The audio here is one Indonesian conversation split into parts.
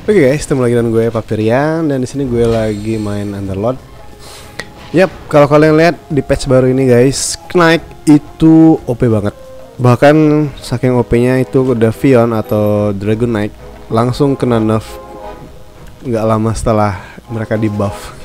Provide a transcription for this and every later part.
Oke guys, ketemu lagi dengan gue Papirian dan di sini gue lagi main Underlord. Yap, kalau kalian lihat di patch baru ini guys, Knight itu OP banget. Bahkan saking OP-nya itu udah Fion atau Dragon Knight langsung kena nerf nggak lama setelah mereka di buff.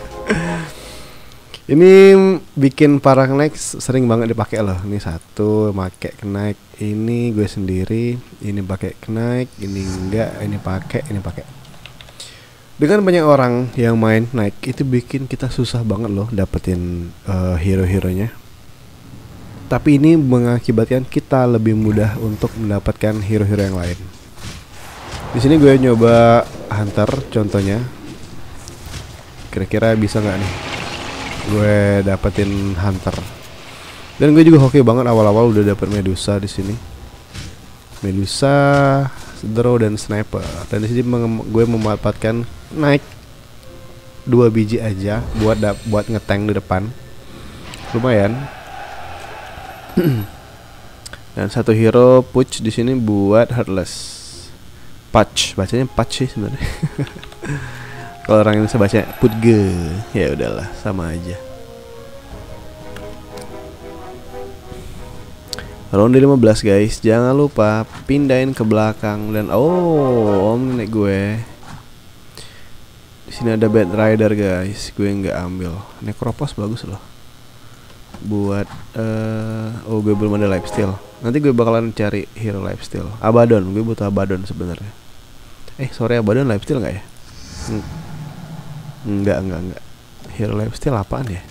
Ini bikin para Knight sering banget dipakai loh. Ini satu pakai Knight, ini gue sendiri, ini pakai Knight, ini enggak, ini pakai. Dengan banyak orang yang main Knight itu bikin kita susah banget loh dapetin hero-heronya. Tapi ini mengakibatkan kita lebih mudah untuk mendapatkan hero-hero yang lain. Di sini gue nyoba Hunter contohnya. Kira-kira bisa nggak nih gue dapetin Hunter? Dan gue juga hoki banget awal-awal udah dapet Medusa di sini. Medusa, Draw dan Sniper. Dan di sini gue memanfaatkan Knight 2 biji aja buat ngetank di depan. Lumayan. Dan satu hero Push di sini buat Heartless. Patch, bacanya Patch sih sebenarnya. Kalau orang Indonesia baca Putge, ya udahlah sama aja. Ronde 15 guys, jangan lupa pindahin ke belakang dan om nenek gue. Di sini ada Bad Rider guys, gue nggak ambil. Necropos bagus loh. Buat gue belum ada lifesteal. Nanti gue bakalan cari hero lifesteal. Abaddon, gue butuh Abaddon sebenarnya. Sorry, Abaddon lifesteal nggak ya? Enggak. Hero lifesteal apaan ya?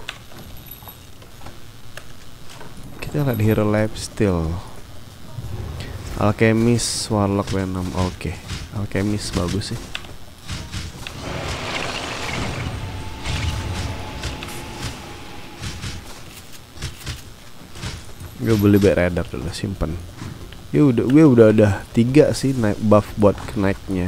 Kita lihat hero lifesteal. Alchemist, Warlock, Venom. Oke. Alchemist bagus sih. Gue beli Bad Rider dulu, simpen. Gue udah ada 3 sih naik buff buat Knight-nya.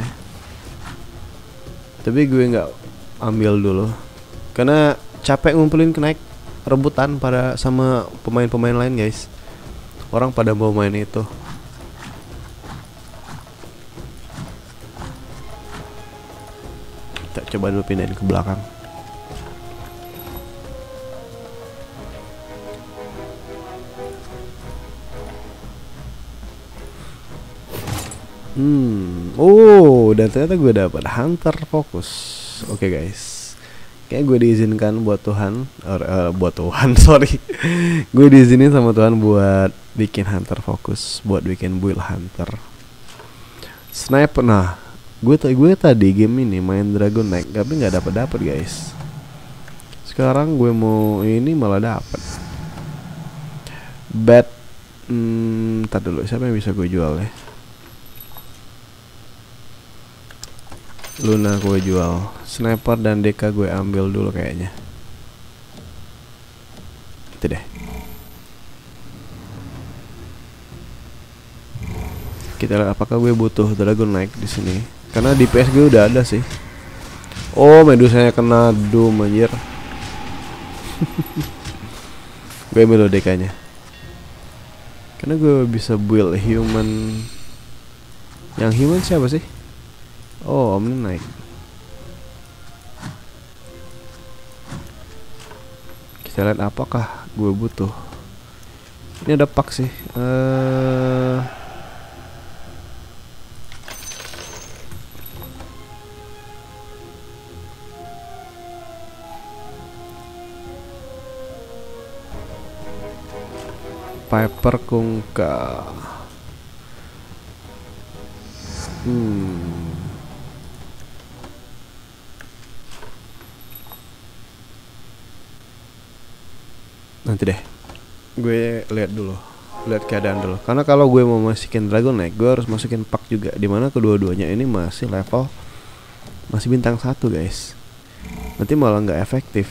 Tapi gue nggak ambil dulu karena capek ngumpulin Knight, rebutan pada sama pemain-pemain lain guys. Orang pada mau main itu. Kita coba dulu pindahin ke belakang. Dan ternyata gue dapat Hunter fokus. Oke guys, kayak gue diizinkan buat Tuhan, sorry, gue diizinin sama Tuhan buat bikin Hunter fokus, buat bikin build Hunter. Sniper, nah, gue tadi game ini main Dragon Knight, tapi nggak dapet guys. Sekarang gue mau ini malah dapet. Ntar dulu, siapa yang bisa gue jual ya? Luna gue jual, Sniper dan Deka gue ambil dulu kayaknya. Itu deh. Kita lihat apakah gue butuh Dragon Knight di sini. Karena di PS gue udah ada sih. Oh, Medusanya kena Doom anjir. Gue ambil Dekanya. Karena gue bisa build human. Yang human siapa sih? Oh, Omni naik. Kita lihat apakah gue butuh. Ini ada pak sih. Piper Kungka. Nanti deh, gue lihat keadaan dulu. Karena kalau gue mau masukin Dragon Knight, gue harus masukin pak juga. Dimana kedua-duanya ini masih level, masih bintang 1 guys. Nanti malah nggak efektif.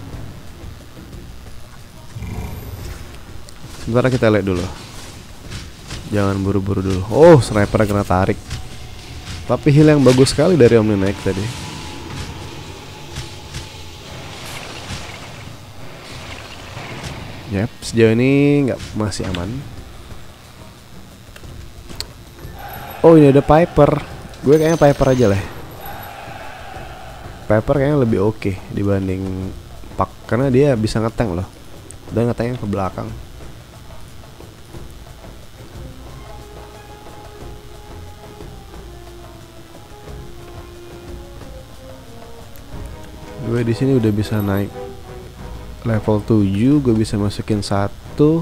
Sementara kita lihat dulu. Jangan buru-buru dulu. Oh, sniper kena tarik. Tapi heal yang bagus sekali dari Omni Knight tadi. Yap, sejauh ini masih aman. Oh, ini ada Piper. Gue kayaknya Piper aja lah. Piper kayaknya lebih oke dibanding Puck karena dia bisa ngetank loh. Dan ngetangnya ke belakang. Gue di sini udah bisa naik level 7, gue bisa masukin 1.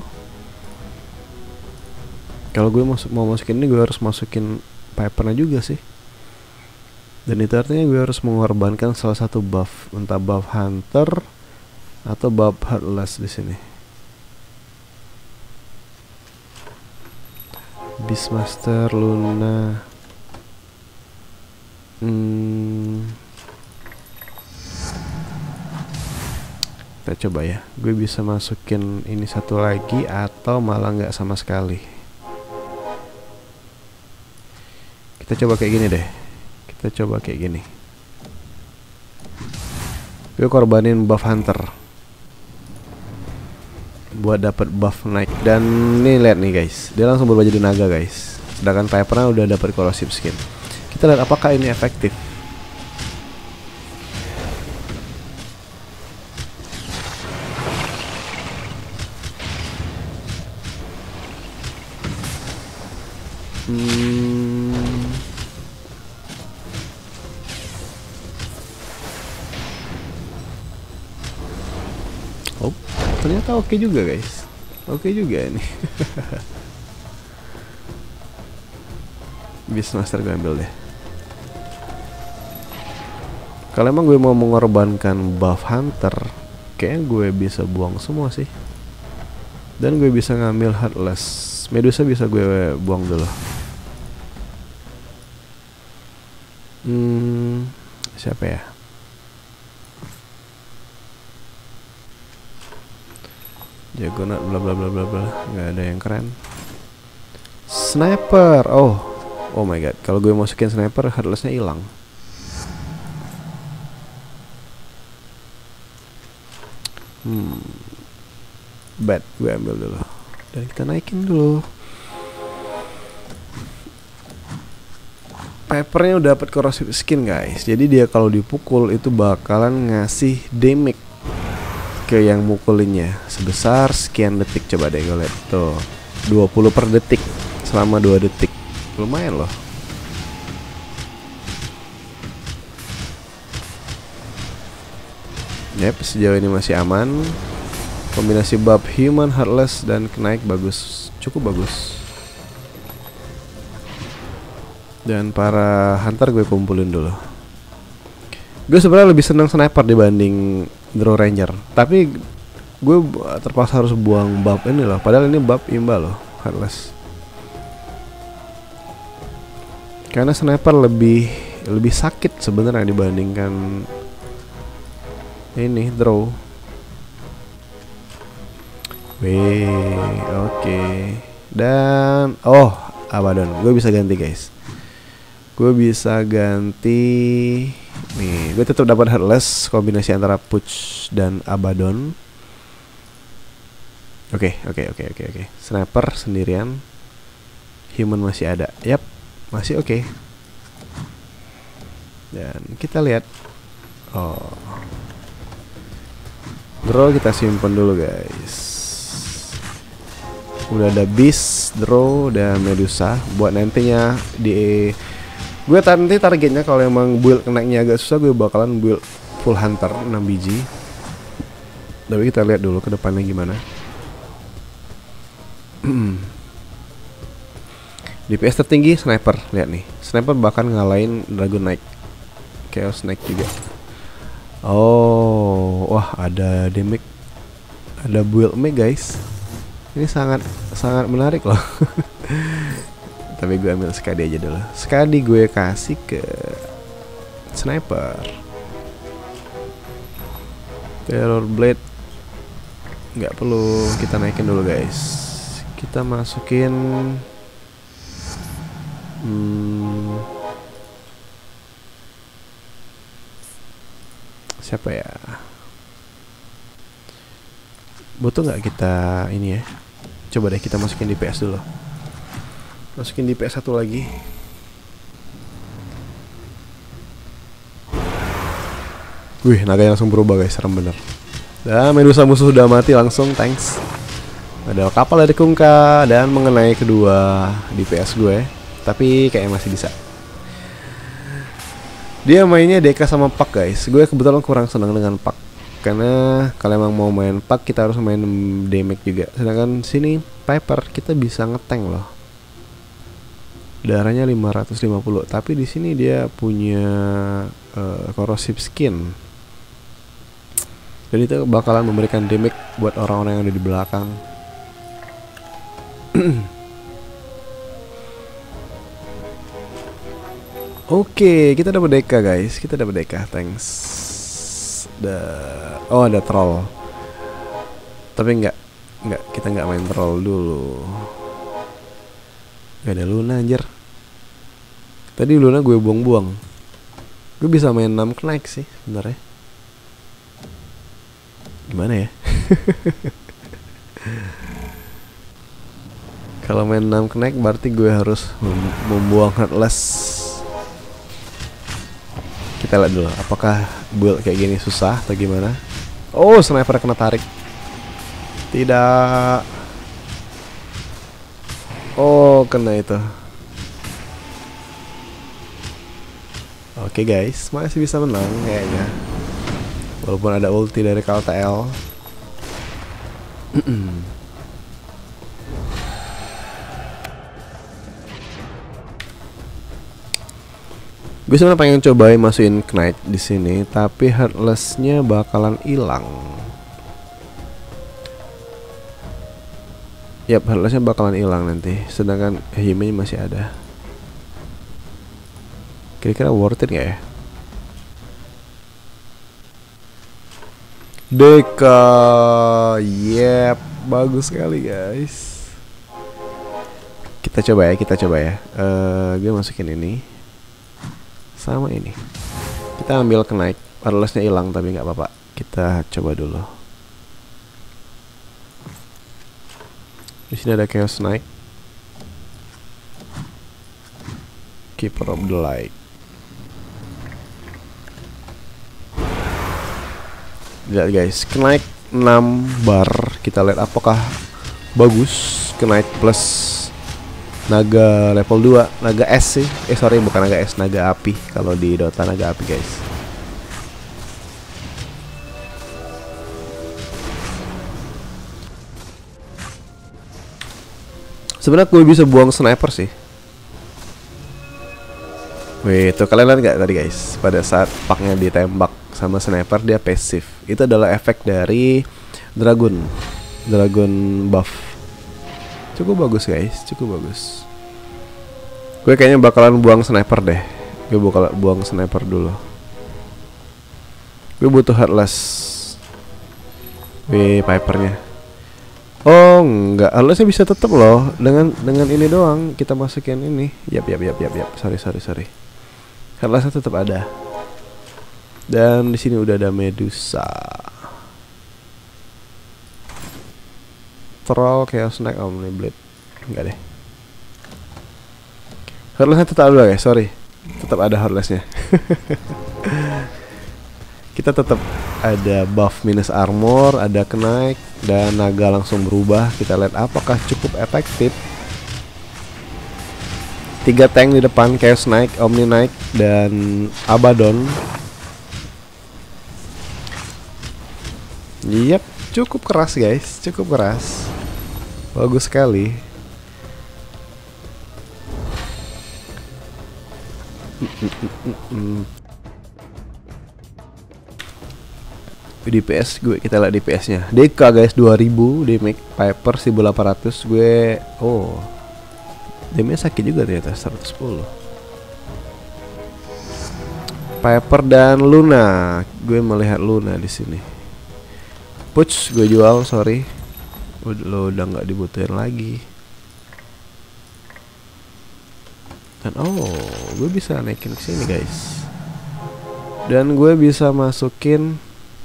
Kalau gue mau masukin ini, gue harus masukin Pipernya juga sih. Dan itu artinya gue harus mengorbankan salah satu buff, entah buff Hunter atau buff Heartless di sini. Beastmaster, Luna. Kita coba ya, gue bisa masukin ini satu lagi atau malah nggak sama sekali. Kita coba kayak gini deh. Kita coba kayak gini. Gue korbanin buff Hunter buat dapat buff naik. Dan nih lihat nih guys, dia langsung berubah jadi naga guys. Sedangkan Pipernya udah dapat corrosive skin. Kita lihat apakah ini efektif. Oh, ternyata oke juga guys. Oke juga nih. Beastmaster gue ambil deh. Kalau emang gue mau mengorbankan buff Hunter, kayaknya gue bisa buang semua sih. Dan gue bisa ngambil Heartless. Medusa bisa gue buang dulu. Siapa ya? Jagonat bla bla bla bla bla. Nggak ada yang keren. Sniper. Oh my god. Kalau gue masukin sniper, Heartlessnya hilang. Bad. Gue ambil dulu. Dan kita naikin dulu. Pipernya udah dapat corrosive skin guys. Jadi dia kalau dipukul itu bakalan ngasih damage ke yang mukulinnya sebesar sekian detik. Coba deh gue lihat tuh, 20 per detik selama 2 detik. Lumayan loh. Yep, sejauh ini masih aman. Kombinasi buff human, heartless, dan kenaik bagus. Cukup bagus. Dan para hunter gue kumpulin dulu. Gue sebenarnya lebih senang sniper dibanding draw ranger, tapi gue terpaksa harus buang buff ini loh. Padahal ini buff imba loh, heartless. Karena sniper lebih sakit sebenarnya dibandingkan ini draw. Oke. Dan Abaddon, gue bisa ganti guys. Gue bisa ganti. Nih, gue tetap dapat Heartless, kombinasi antara Push dan Abaddon. Oke. Sniper sendirian. Human masih ada. Yap, masih oke. Dan kita lihat. Draw kita simpan dulu guys. Udah ada Beast, Draw, dan Medusa. Buat nantinya di gue nanti targetnya kalau emang build kenaiknya agak susah, gue bakalan build full hunter 6 biji. Tapi kita lihat dulu ke depannya gimana. DPS tertinggi sniper, lihat nih. Sniper bahkan ngalahin Dragon Knight, Chaos Knight juga. Wah, ada damage, ada build me guys. Ini sangat menarik loh. Tapi gue ambil Skadi aja dulu. Skadi gue kasih ke sniper. Terror Blade nggak perlu kita naikin dulu guys. Kita masukin siapa ya? Butuh nggak kita ini ya? Coba deh kita masukin DPS dulu. Masukin DPS satu lagi. Wih, naganya langsung berubah guys, serem bener. Dan Medusa musuh sudah mati langsung, thanks. Ada kapal dari Kungka dan mengenai kedua DPS gue, tapi kayaknya masih bisa. Dia mainnya Deka sama Pak guys. Gue kebetulan kurang senang dengan Pak, karena kalau emang mau main Pak kita harus main damage juga. Sedangkan sini Piper kita bisa ngetank loh. Darahnya 550, tapi di sini dia punya corrosive skin. Dan itu bakalan memberikan damage buat orang-orang yang ada di belakang. Oke, kita dapat Deka guys. Kita dapat Deka, thanks. Oh, ada troll. Tapi enggak, kita enggak main troll dulu. Gak ada Luna anjir. Tadi Luna gue buang-buang. Gue bisa main 6 knight sih sebenarnya. Gimana ya? Kalau main 6 knight berarti gue harus membuang Heartless. Kita lihat dulu apakah build kayak gini susah atau gimana. Oh, sniper kena tarik. Tidak. Oh, kena itu. Oke guys, masih bisa menang kayaknya. Walaupun ada ulti dari KLTL. Gue sebenarnya pengen cobain masukin Knight di sini, tapi Heartless-nya bakalan hilang. Yap, Heartless-nya bakalan hilang nanti. Sedangkan Hime-nya masih ada. Kira-kira worth it gak ya? Deka, yep, bagus sekali guys. Kita coba ya. Gue masukin ini sama ini. Kita ambil Knight. Heartless-nya hilang tapi nggak apa-apa. Kita coba dulu. Di sini ada Chaos Knight. Keeper of the Light. Lihat guys, Knight 6 bar. Kita lihat apakah bagus. Knight plus naga level 2, naga S sih. Sorry, bukan naga S, naga api. Kalau di Dota naga api guys. Sebenarnya gue bisa buang sniper sih. Wih, itu kalian lihat nggak tadi guys? Pada saat paknya ditembak sama sniper dia pasif. Itu adalah efek dari dragon buff. Cukup bagus guys, cukup bagus. Gue kayaknya bakalan buang sniper deh. Gue bakal buang sniper dulu. Gue butuh Heartless. Wih, Pipernya. Oh enggak, Heartlessnya bisa tetap loh. Dengan ini doang kita masukin ini. Yap. Sorry. Heartlessnya tetap ada. Dan di sini udah ada Medusa. Troll, Chaos Knight, Omni Blade. Enggak deh. Heartless-nya tetap ada guys, sorry. Tetap ada Heartless-nya. Kita tetap ada buff minus armor, ada Knight, dan naga langsung berubah. Kita lihat apakah cukup efektif. 3 tank di depan, Chaos Knight, Omni Knight, dan Abaddon. Yap, cukup keras guys, cukup keras. Bagus sekali. DPS gue, kita lihat DPS-nya. Deka guys 2000, damage Piper 1800. Gue damage sakit juga ternyata 110. Piper dan Luna. Gue melihat Luna di sini. Push gue jual, sorry. Lo udah nggak dibutuhin lagi. Dan gue bisa naikin ke sini guys. Dan gue bisa masukin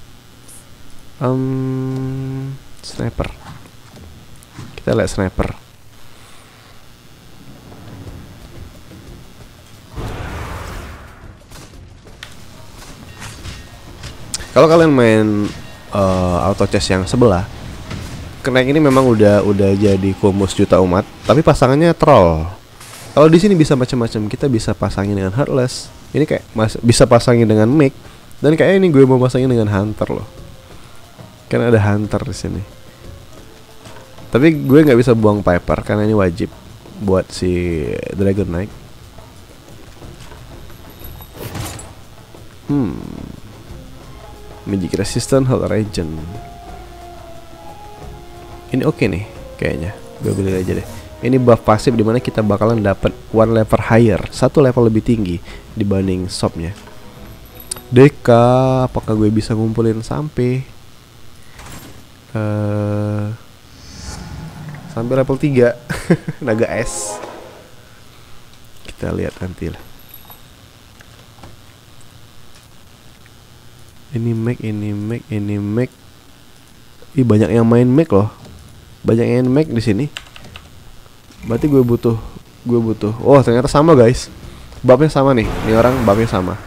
sniper. Kita lihat sniper. Kalau kalian main auto chess yang sebelah, Knight ini memang udah jadi kumus juta umat, tapi pasangannya troll. Kalau di sini bisa macam-macam, kita bisa pasangin dengan Heartless. Ini kayak bisa pasangin dengan Mick, dan kayaknya ini gue mau pasangin dengan Hunter loh. Kan ada Hunter di sini. Tapi gue nggak bisa buang Piper karena ini wajib buat si Dragon Knight. Magic Resistant Hull Regen. Ini oke nih kayaknya. Gue beli aja deh. Ini buff pasif dimana kita bakalan dapat one level higher, satu level lebih tinggi dibanding shopnya. Deka, apakah gue bisa ngumpulin sampai sampai level 3 naga es. Kita lihat nanti lah. Ini Mac. Ih, banyak yang main Mac loh. Banyak yang Mac di sini. Berarti gue butuh. Oh, ternyata sama guys. Babnya sama nih. Ini orang babnya sama.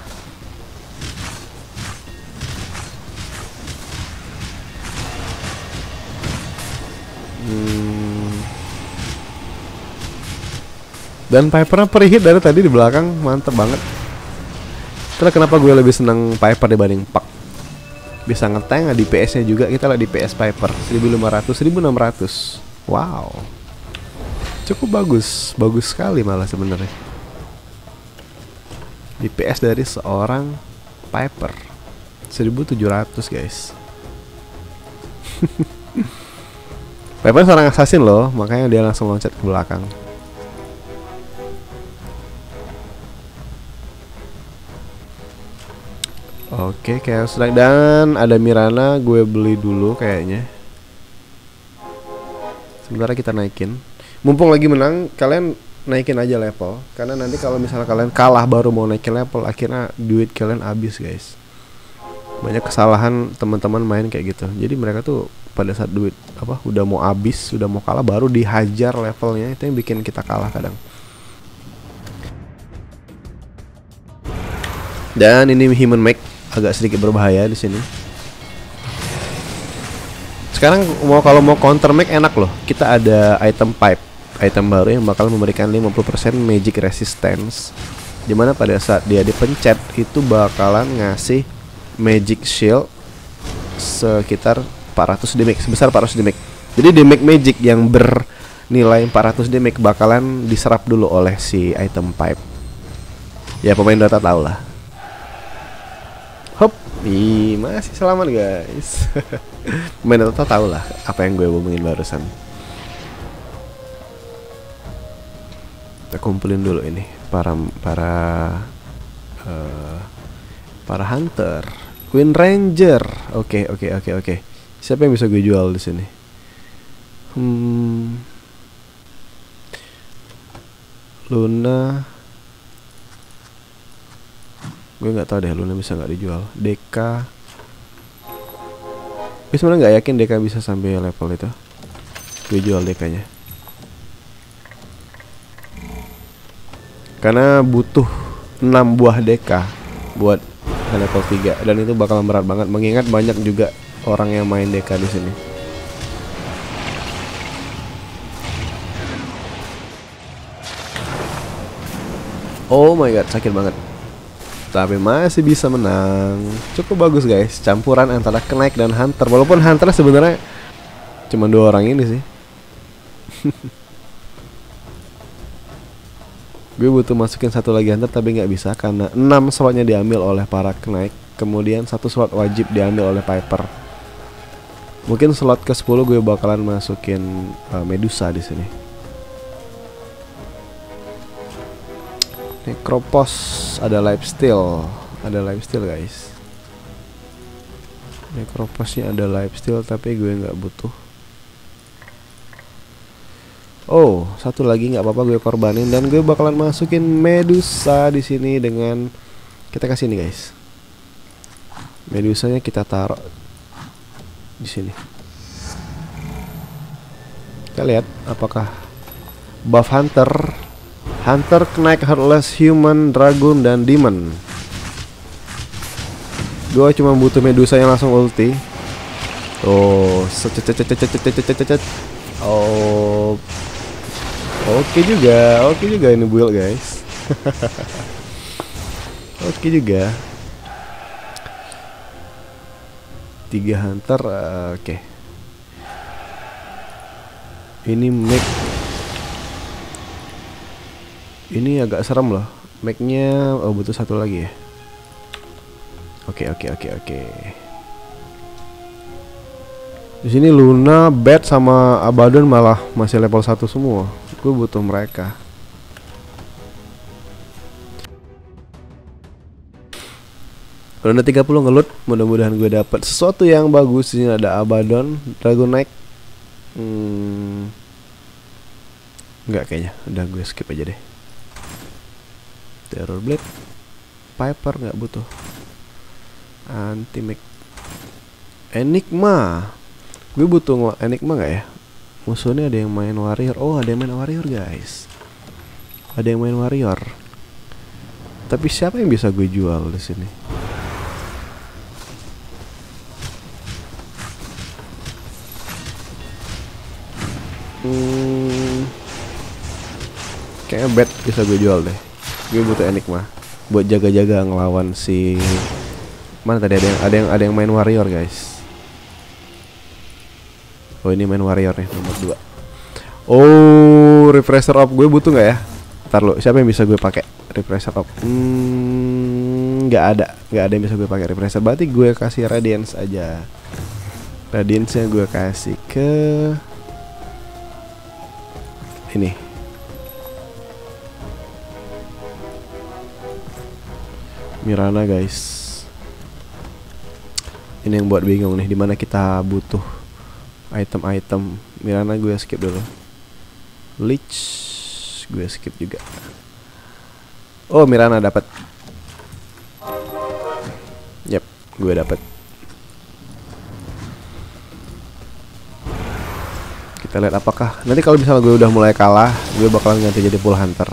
Dan Pipernya perihit dari tadi di belakang, mantep banget. Itulah kenapa gue lebih seneng Piper dibanding Puck. Bisa ngetank, di PS-nya juga. Kita lihat di PS Piper 1500, 1600. Wow, cukup bagus sekali malah sebenarnya. Di PS dari seorang Piper 1700 guys. Piper seorang assassin loh, makanya dia langsung loncat ke belakang. Oke, Chaos Knight dan ada Mirana, gue beli dulu kayaknya. Sementara kita naikin. Mumpung lagi menang, kalian naikin aja level. Karena nanti kalau misalnya kalian kalah baru mau naikin level, akhirnya duit kalian habis guys. Banyak kesalahan teman-teman main kayak gitu. Jadi mereka tuh pada saat duit udah mau habis, udah mau kalah baru dihajar levelnya. Itu yang bikin kita kalah kadang. Dan ini Human Mech agak sedikit berbahaya di sini. Sekarang kalau mau counter Mech enak loh. Kita ada item pipe, item baru yang bakal memberikan 50% magic resistance. Dimana pada saat dia dipencet itu bakalan ngasih magic shield sekitar 400 damage, sebesar 400 damage. Jadi damage magic yang bernilai 400 damage bakalan diserap dulu oleh si item pipe. Ya pemain Dota tau lah. Hop, masih selamat guys. Pemain Dota tau lah apa yang gue ngomongin barusan. Kita kumpulin dulu ini para hunter, Queen Ranger. Oke. Siapa yang bisa gue jual di sini? Luna. Gue nggak tahu deh Luna bisa nggak dijual. Deka. Gue sebenarnya nggak yakin Deka bisa sampai level itu. Gue jual Dekanya. Karena butuh 6 buah Deka buat level 3 dan itu bakal berat banget mengingat banyak juga orang yang main Deka di sini. Oh my god, sakit banget. Tapi masih bisa menang. Cukup bagus guys. Campuran antara Knight dan Hunter. Walaupun Hunter sebenarnya cuma 2 orang ini sih. Gue butuh masukin satu lagi Hunter tapi nggak bisa karena 6 slotnya diambil oleh para Knight. Kemudian 1 slot wajib diambil oleh Piper. Mungkin slot ke 10 gue bakalan masukin Medusa di sini. Necropos ada lifesteal guys. Necroposnya ada lifesteal tapi gue nggak butuh. Oh, satu lagi nggak apa-apa gue korbanin dan gue bakalan masukin Medusa di sini dengan kita kasih nih guys. Medusanya kita taruh di sini. Kita lihat apakah buff Hunter, Knight, Heartless, Human, Dragon, dan Demon. Gue cuma butuh Medusa yang langsung ulti. Oh, oh, oke juga ini build guys. Oke juga. 3 hunter, oke. Ini make. Ini agak serem loh. Make-nya butuh satu lagi ya. Oke. Di sini Luna, Bat sama Abaddon malah masih level 1 semua. Gue butuh mereka. Udah 30 ngelut, mudah-mudahan gue dapet sesuatu yang bagus. Ini ada Abaddon, Dragon Knight. Enggak kayaknya, udah gue skip aja deh. Terror Blade, Piper nggak butuh. Anti-Mech, Enigma. Gue butuh Enigma nggak ya? Musuhnya ada yang main warrior. Oh, ada yang main warrior guys. Ada yang main warrior. Tapi siapa yang bisa gue jual di sini? Kayaknya Bat bisa gue jual deh. Gue butuh Enigma buat jaga-jaga ngelawan si mana tadi, ada yang main warrior guys. Oh, ini main warrior nih nomor 2. Oh, refresher up gue butuh nggak ya? Ntar lo, siapa yang bisa gue pakai refresher up? Nggak ada yang bisa gue pakai refresher. Berarti gue kasih radiance aja. Radiance-nya gue kasih ke ini. Mirana guys. Ini yang buat bingung nih, dimana kita butuh item-item. Mirana gue skip dulu. Leech gue skip juga. Oh, Mirana dapat. Yep, gue dapat. Kita lihat apakah nanti kalau misalnya gue udah mulai kalah, gue bakalan ganti jadi full hunter.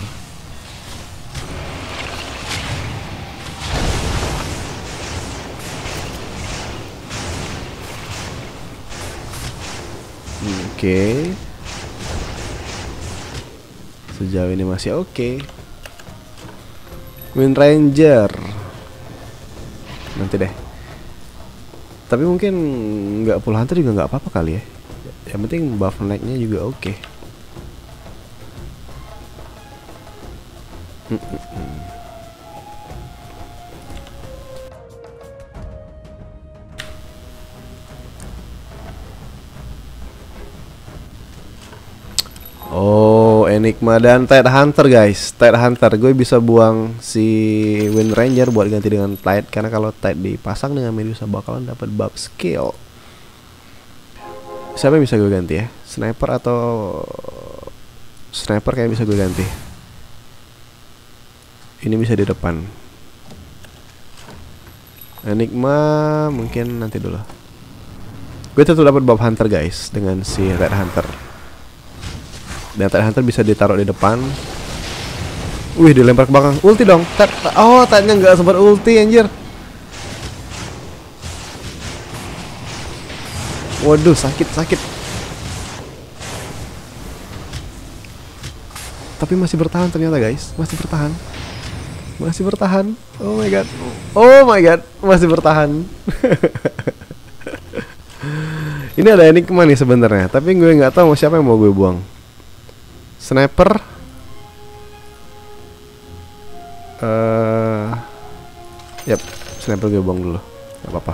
Oke. Sejauh ini masih oke. Wind Ranger. Nanti deh. Tapi mungkin nggak full hunter juga nggak apa-apa kali ya. Yang penting buff naiknya juga oke. Oh, Enigma dan Tide Hunter guys. Tide Hunter, gue bisa buang si Wind Ranger buat ganti dengan Tide, karena kalau Tide dipasang dengan Medusa bakalan dapat buff skill. Siapa yang bisa gue ganti ya? Sniper atau Sniper kayak bisa gue ganti. Ini bisa di depan. Enigma mungkin nanti dulu. Gue tetap dapat buff Hunter guys dengan si Red Hunter. Dan Tide Hunter bisa ditaruh di depan. Wih, dilempar ke belakang. Ulti dong. Oh, Tide-nya nggak sempat ulti anjir. Waduh, sakit. Tapi masih bertahan ternyata guys. Masih bertahan. Oh my god. Masih bertahan. Ini ada Enigma nih sebenarnya, tapi gue nggak tahu siapa yang mau gue buang. Sniper. Yap, sniper gue buang dulu. Gak apa-apa.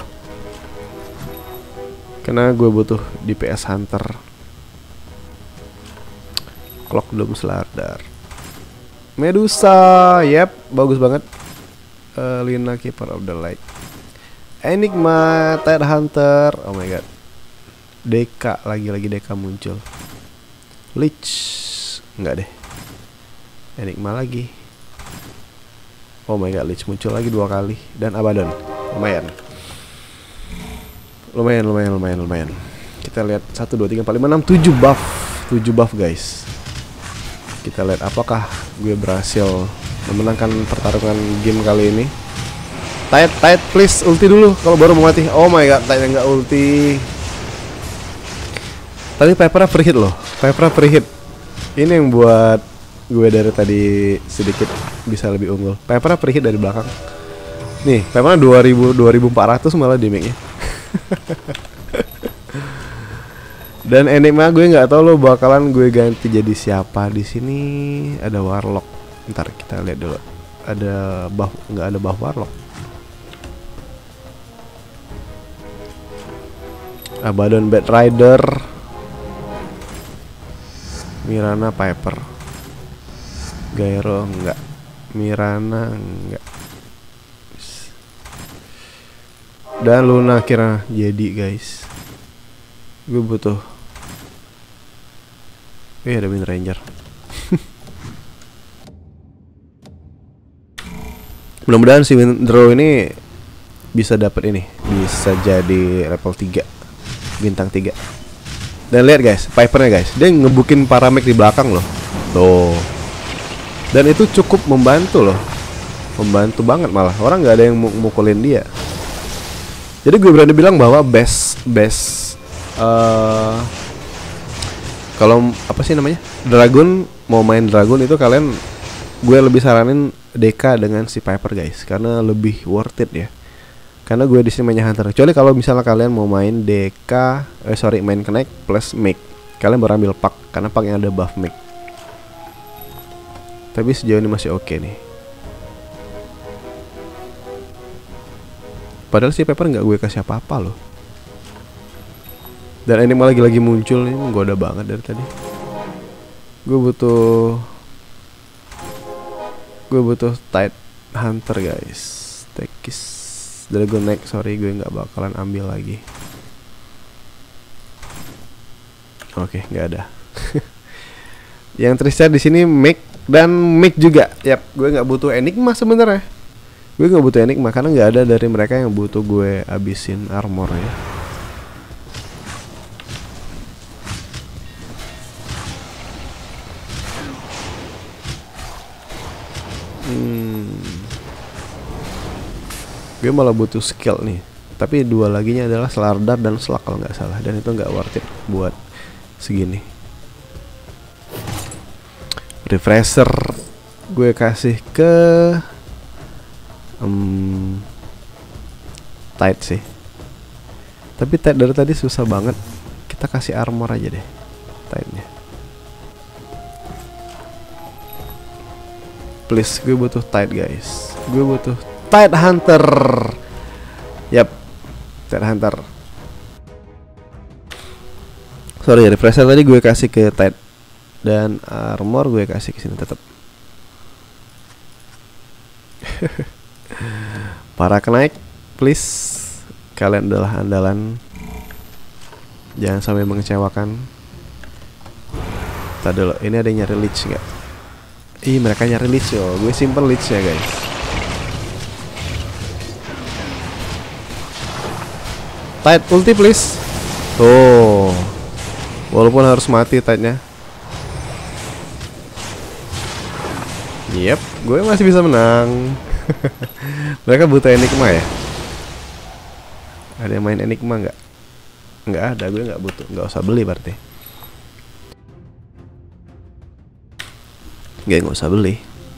Karena gue butuh DPS Hunter. Clock Dome Slardar. Medusa. Yap, bagus banget. Lina Keeper of the Light. Enigma, Tide Hunter. Oh my god. Deka, lagi Deka muncul. Leech. Enggak deh. Enigma lagi. Oh my god, Leech muncul lagi 2 kali. Dan Abaddon. Lumayan. Kita lihat 1, 2, 3, 4, 5, 6, 7 buff. 7 buff guys. Kita lihat apakah gue berhasil memenangkan pertarungan game kali ini. Tide please ulti dulu kalau baru mau mati. Oh my god, Tide nggak ulti. Tapi Piper free hit loh. Piper free hit. Ini yang buat gue dari tadi sedikit bisa lebih unggul. Piper free hit dari belakang. Nih, Piper 2400 malah damage-nya. Dan Enigma gue nggak tahu lo bakalan gue ganti jadi siapa di sini. Ada Warlock. Ntar kita lihat dulu. Ada buff, nggak ada buff Warlock. Abaddon Bad Rider. Mirana Piper. Gyro enggak. Mirana enggak. Dan Luna kira jadi guys. Gue butuh. Ada Wind Ranger. Mudah-mudahan si Windrow ini bisa dapat ini, bisa jadi level 3, bintang 3. Dan lihat guys, Pipernya guys, dia ngebukin paramek di belakang loh. Tuh. Dan itu cukup membantu loh. Membantu banget malah. Orang nggak ada yang mukulin dia. Jadi gue berani bilang bahwa best kalau apa sih namanya? Dragon, mau main Dragon itu kalian, gue lebih saranin DK dengan si Piper guys, karena lebih worth it ya. Karena gue di sini mainnya Hunter. Kecuali kalau misalnya kalian mau main DK, main Connect plus Make, kalian baru ambil Pack, karena Pack yang ada buff Make. Tapi sejauh ini masih oke nih. Padahal si Piper nggak gue kasih apa-apa loh. Dan ini malah lagi muncul, ini menggoda banget dari tadi. Gue butuh Tide Hunter guys. Tekis Dragon Neck, sorry gue nggak bakalan ambil lagi. Oke, nggak ada. Yang tersier di sini Make dan Make juga. Yap, gue nggak butuh Enigma sebenarnya. Gue nggak butuh Enigma karena nggak ada dari mereka yang butuh gue abisin armor ya. Gue malah butuh skill nih. Tapi dua laginya adalah Slardar dan Slug kalau nggak salah. Dan itu nggak worth it buat segini. Refresher gue kasih ke Tide sih. Tapi Tide dari tadi susah banget. Kita kasih armor aja deh Tide-nya. Please, gue butuh Tide guys. Gue butuh Tide Hunter. Yap, Tide Hunter. Sorry, refresher tadi gue kasih ke Tide. Dan armor gue kasih ke sini tetap. Para kenaik, please. Kalian adalah andalan. Jangan sampai mengecewakan. Tadi dulu, ini ada yang nyari leech nggak? Ih, mereka nyari leech yo. Gue simpen leech-nya guys. Tide ulti please. Tuh. Walaupun harus mati Tide-nya. Yep, gue masih bisa menang. Mereka butuh Enigma ya? Ada yang main Enigma nggak? Nggak ada, gue nggak butuh. Nggak usah beli berarti. Nggak usah beli.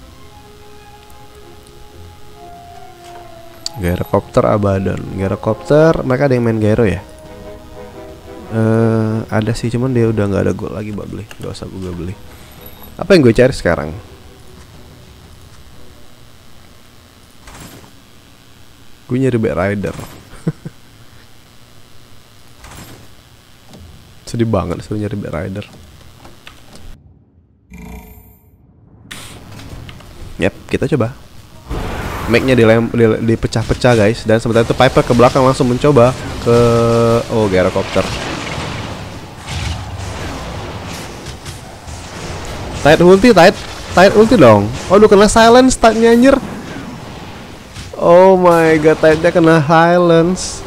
Gyrocopter Abaddon. Gyrocopter, mereka ada yang main Gyro ya? Ada sih, cuman dia udah nggak ada gold lagi buat beli. Nggak usah gue beli. Apa yang gue cari sekarang? Gue nyari Bad Rider. Sedih banget suruh nyari Bad Rider. Yap, kita coba. Make-nya dipecah-pecah guys. Dan sementara itu Piper ke belakang langsung mencoba ke Gyrocopter. Tide ulti dong. Oh, udah kena silence Tide-nya anjir. Oh my god, Tide-nya kena silence.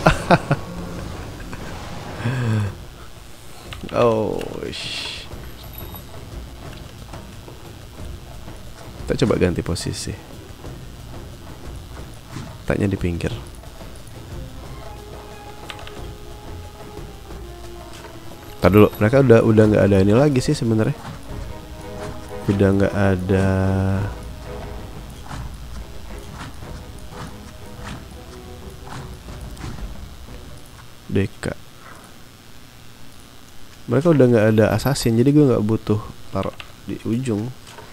Oh, kita coba ganti posisi. Tanya di pinggir. Ntar dulu, mereka udah nggak ada ini lagi sih sebenarnya. Udah nggak ada Deka. Mereka udah nggak ada assassin, jadi gue nggak butuh taruh di ujung.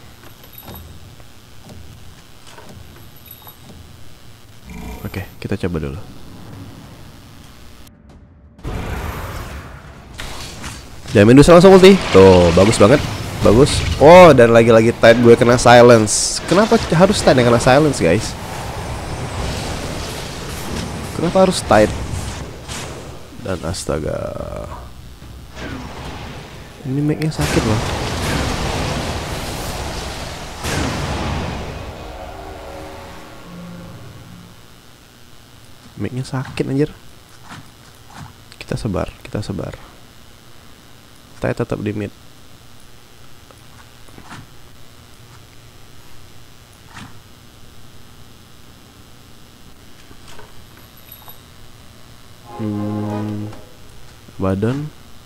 Oke, kita coba dulu. Jangan Medusa langsung ulti. Tuh, bagus banget. Bagus. Oh, dan lagi-lagi tide gue kena silence. Kenapa harus tide yang kena silence, guys? Kenapa harus tide? Dan astaga, ini make-nya sakit loh. Make-nya sakit anjir. Kita sebar. Tide tetap di mid. Badan.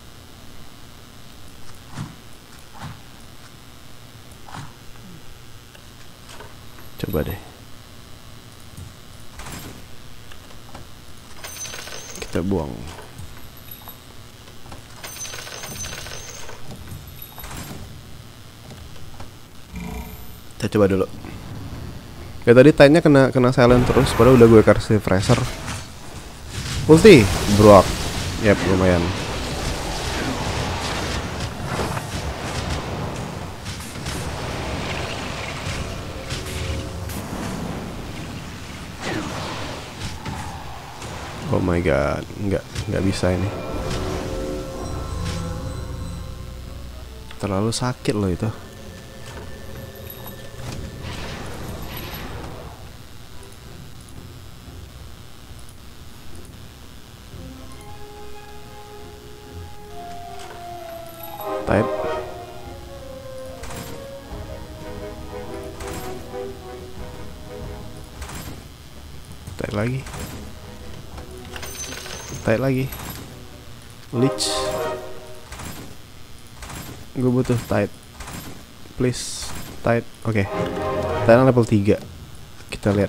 Coba deh. Kita buang. Kita coba dulu. Ya tadi tanya kena silent terus, padahal udah gue kasih freezer. Ulti, brok. Yap, lumayan. Oh my god, nggak bisa ini. Terlalu sakit loh itu. Type. Type lagi. Type lagi. Leech. Gue butuh type. Please. Type. Oke. Type level 3. Kita lihat.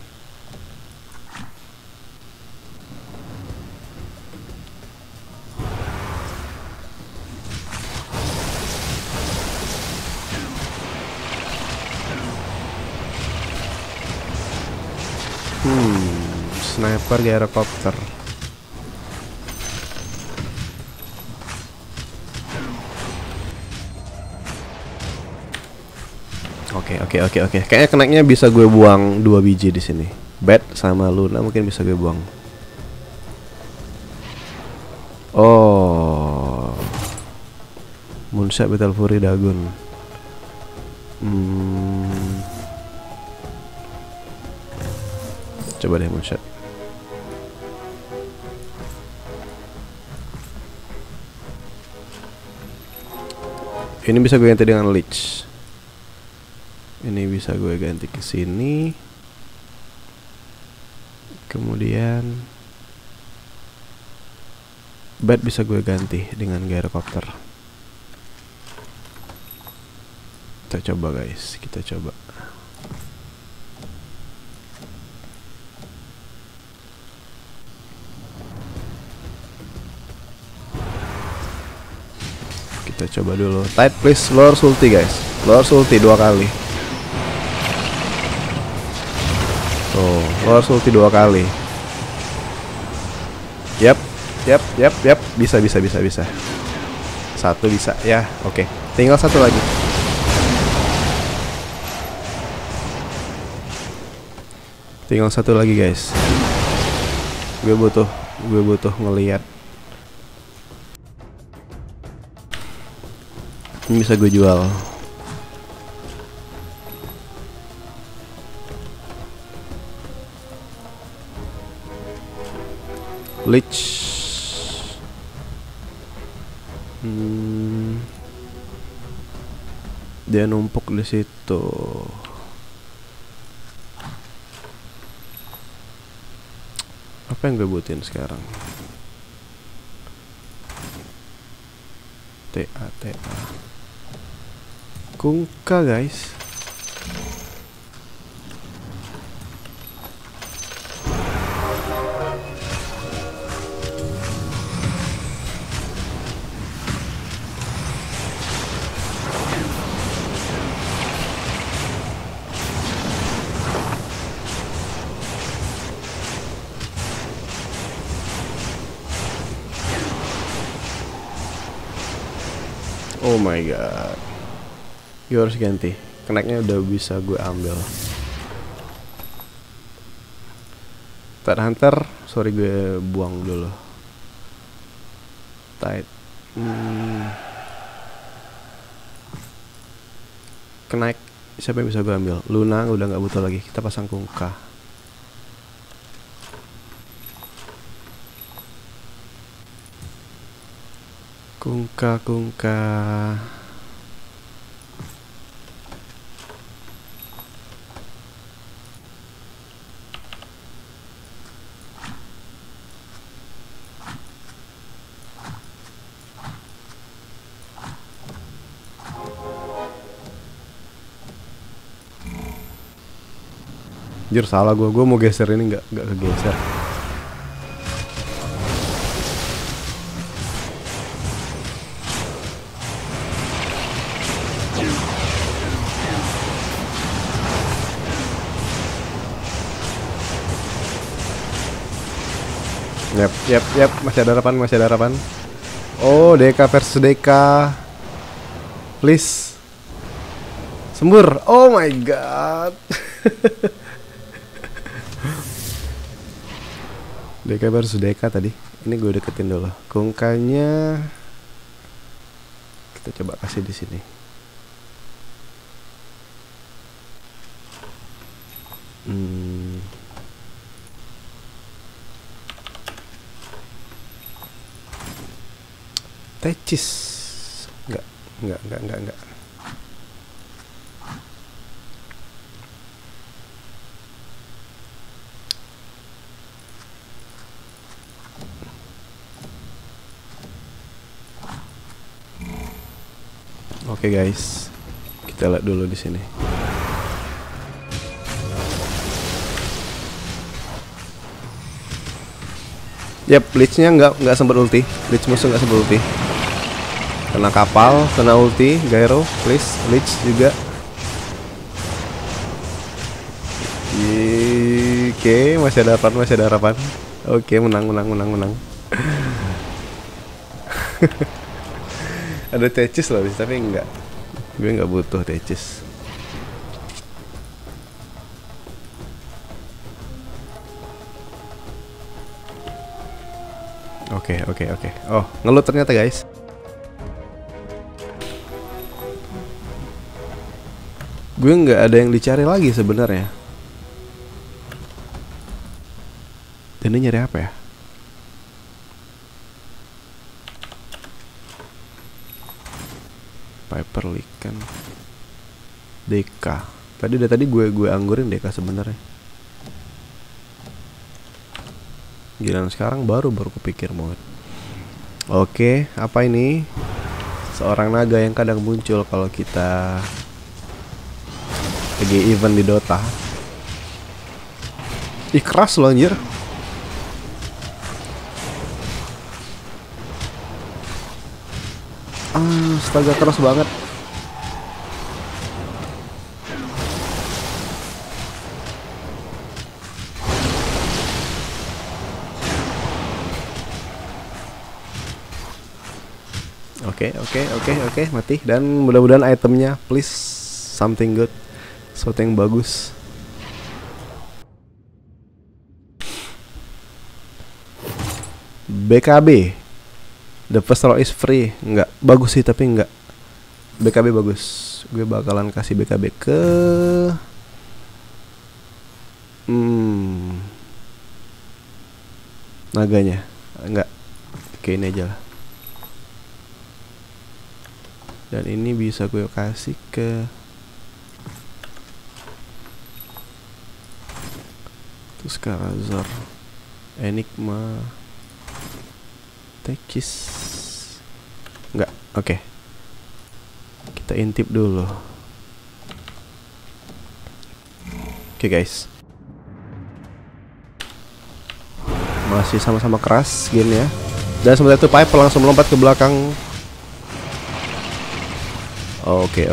Sniper gyrocopter. Oke. Kayaknya keneknya bisa gue buang 2 biji di sini. Bat sama Luna mungkin bisa gue buang. Oh. Moonshot Battle Fury Dagon. Coba deh Moonshot. Ini bisa gue ganti dengan Leech. Ini bisa gue ganti ke sini. Kemudian Bat bisa gue ganti dengan gyrocopter. Kita coba guys, kita coba. Kita coba dulu. Tide please, lower ulti guys. Lower ulti 2 kali. Tuh, lower ulti 2 kali. Yap. Bisa. Satu bisa ya. Oke. Tinggal satu lagi. Tinggal satu lagi guys. Gue butuh ngelihat. Ini bisa gue jual. Leech. Dia numpuk di situ. Apa yang gue butuhin sekarang? TA Kungka guys. Oh my god. Gue harus ganti. Keneknya udah bisa gue ambil. Tide Hunter, sorry gue buang dulu. Tide. Kenaik. Siapa yang bisa gue ambil? Luna udah nggak butuh lagi. Kita pasang Kungka. Kungka. Jujur salah gue mau geser ini nggak kegeser. Yap, masih ada harapan. Oh, Deka versus Deka. Please. Sembur. Oh my god. Deka versus Deka tadi. Ini gue deketin dulu. Kungkanya kita coba kasih di sini. Tecis. Enggak. Oke guys, kita lihat dulu di sini. Yap, Bleach-nya nggak sempat ulti. Bleach musuh nggak sempat ulti. Kena kapal, kena ulti, Gyro, please, Bleach juga. Oke, masih ada harapan. Oke, menang. Ada Tecis loh, tapi enggak. Gue nggak butuh Tecis. Oke. Oh, ngelut ternyata guys. Gue nggak ada yang dicari lagi sebenarnya. Dan ini nyari apa ya? Piper Likan. Deka. Tadi gue anggurin Deka sebenarnya. Giliran sekarang baru kepikir banget. Oke, apa ini? Seorang naga yang kadang muncul kalau kita lagi event di Dota. Ih, keras loh anjir. Astaga, keras banget. Oke, mati. Dan mudah-mudahan itemnya, please, something good, sesuatu yang bagus. BKB, the first row is free. Enggak, bagus sih tapi enggak. BKB bagus. Gue bakalan kasih BKB ke naganya. Enggak, oke, ini aja lah. Dan ini bisa gue kasih ke Tuskarazor. Enigma. Tekis. Enggak, oke. Kita intip dulu. Oke guys. Masih sama-sama keras game ya. Dan sementara itu Piper langsung melompat ke belakang. Oke.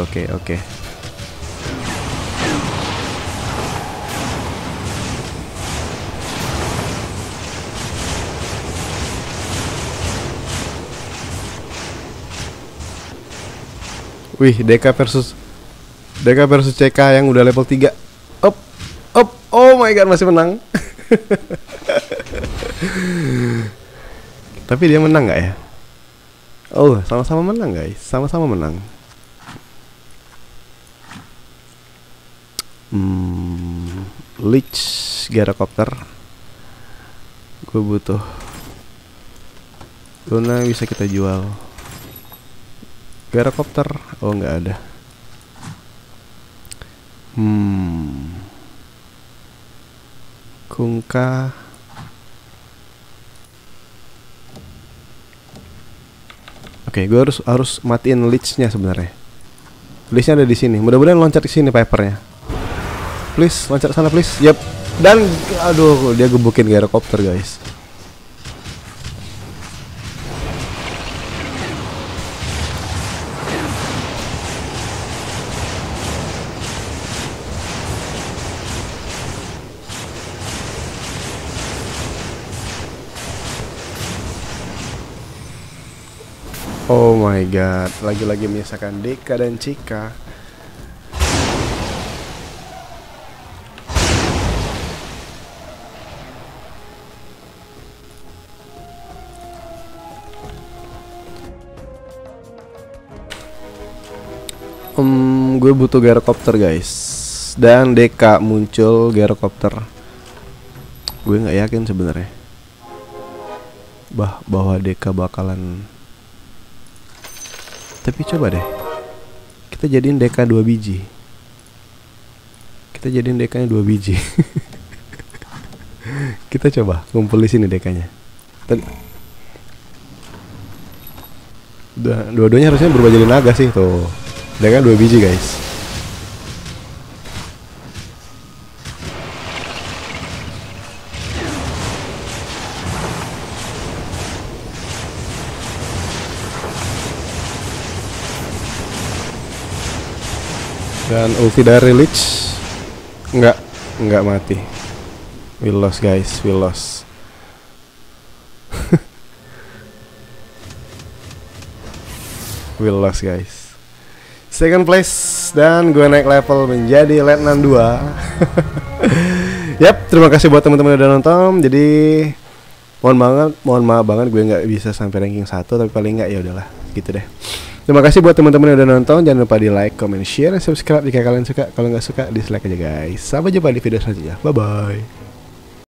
Wih, DK versus CK yang udah level 3. Up. Oh my god, masih menang. Tapi dia menang nggak ya? Oh, sama-sama menang guys. Sama-sama menang. Leech Gyrocopter. Gue butuh Luna, bisa kita jual. Gyrocopter, oh nggak ada. Kungka. Oke, gue harus matiin leech-nya sebenarnya. Leech-nya ada di sini. Mudah-mudahan loncat ke sini Pipernya. Please, loncat ke sana please. Yap. Dan aduh, dia gebukin Gyrocopter, guys. Oh my god, lagi-lagi menyisakan Deka dan Cika. Gue butuh Gyrocopter guys. Dan Deka muncul Gyrocopter. Gue nggak yakin sebenarnya bahwa Deka bakalan. Tapi coba deh, kita jadiin Deka 2 biji. Kita jadiin Dekanya 2 biji. Kita coba ngumpul di sini Dekanya. Dua-duanya harusnya berubah jadi naga sih tuh. Deka 2 biji guys. Dan ulti dari Leech nggak mati. We lost guys, we lost. We lost guys. Second place dan gue naik level menjadi Letnan 2. Yap, terima kasih buat teman-teman yang udah nonton. Jadi mohon maaf banget gue nggak bisa sampai ranking 1, tapi paling nggak ya udahlah gitu deh. Terima kasih buat teman-teman yang udah nonton. Jangan lupa di like, comment, share, dan subscribe jika kalian suka. Kalau nggak suka, dislike aja guys. Sampai jumpa di video selanjutnya. Bye bye.